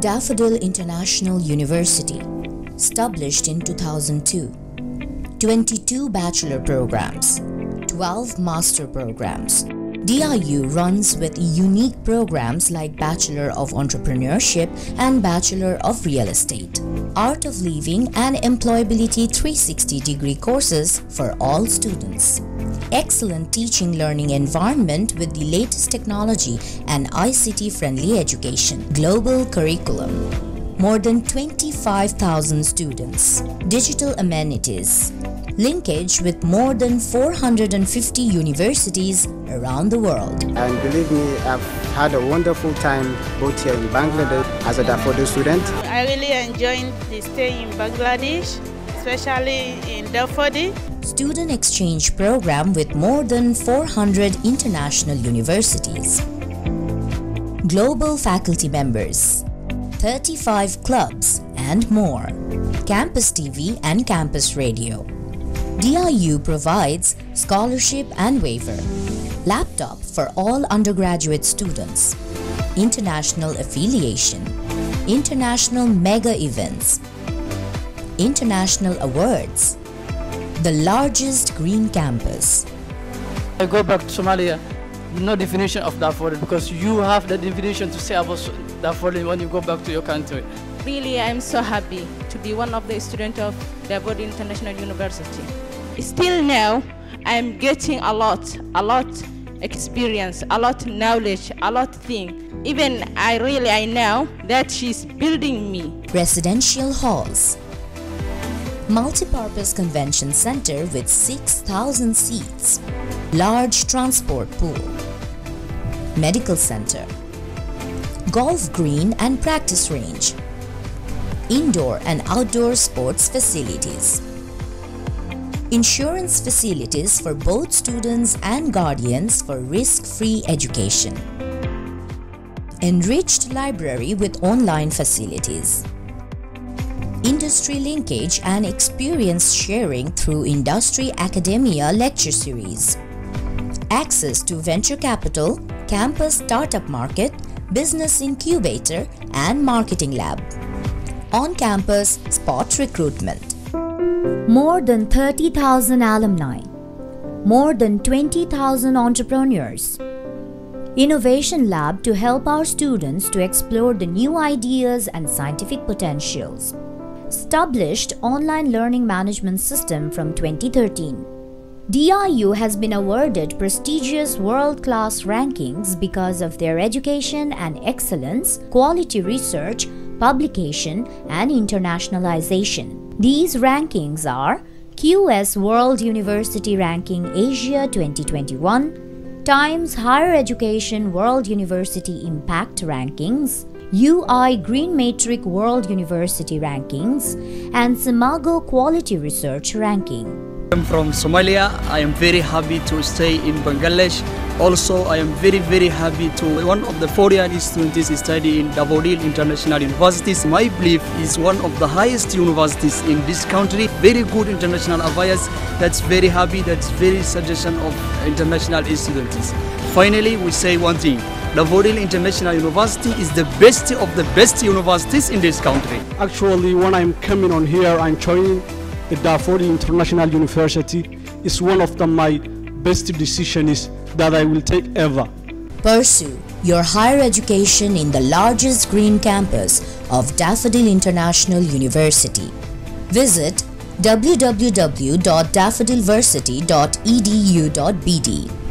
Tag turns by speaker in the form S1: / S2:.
S1: Daffodil International University, established in 2002. 22 bachelor programs, 12 master programs. DIU runs with unique programs like Bachelor of Entrepreneurship and Bachelor of Real Estate, Art of Living and Employability 360-degree courses for all students. Excellent teaching learning environment with the latest technology and ICT-friendly education. Global curriculum. More than 25,000 students. Digital amenities. Linkage with more than 450 universities around the world.
S2: And believe me, I've had a wonderful time both here in Bangladesh as a Daffodil student.
S3: I really enjoyed the stay in Bangladesh, especially in Daffodil.
S1: Student exchange program with more than 400 international universities. Global faculty members, 35 clubs and more. Campus TV and campus radio. DIU provides scholarship and waiver. Laptop for all undergraduate students. International affiliation. International mega events. International awards. The largest green campus.
S4: I go back to Somalia, no definition of Daffodil, because you have the definition to say about Daffodil when you go back to your country.
S5: Really, I'm so happy to be one of the students of Daffodil International University. Still now, I'm getting a lot experience, a lot knowledge, a lot thing. Even I know that she's building me.
S1: Residential halls. Multi-purpose convention center with 6,000 seats. Large transport pool. Medical center. Golf green and practice range. Indoor and outdoor sports facilities. Insurance facilities for both students and guardians for risk-free education. Enriched library with online facilities. Industry linkage and experience sharing through industry academia lecture series. Access to venture capital, campus startup market, business incubator and marketing lab. On-campus spot recruitment. More than 30,000 alumni. More than 20,000 entrepreneurs. Innovation lab to help our students to explore the new ideas and scientific potentials. Established online learning management system from 2013. DIU has been awarded prestigious world-class rankings because of their education and excellence, quality research, publication, and internationalization. These rankings are QS World University Ranking Asia 2021, Times Higher Education World University Impact Rankings, UI Green Matrix World University Rankings, and Simago Quality Research Ranking.
S4: I'm from Somalia. I am very happy to stay in Bangladesh. Also, I am very happy to one of the foreign students study in Daffodil International University. My belief is one of the highest universities in this country. Very good international affairs. That's very happy. That's very suggestion of international students. Finally, we say one thing. Daffodil International University is the best of the best universities in this country.
S6: Actually, when I'm coming on here, I'm joining the Daffodil International University. Is one of my best decisions that I will take ever.
S1: Pursue your higher education in the largest green campus of Daffodil International University. Visit www.daffodilversity.edu.bd.